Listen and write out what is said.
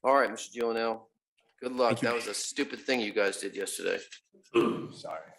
All right, Mr. Gionel, good luck. Thank you. That was a stupid thing you guys did yesterday. Sorry.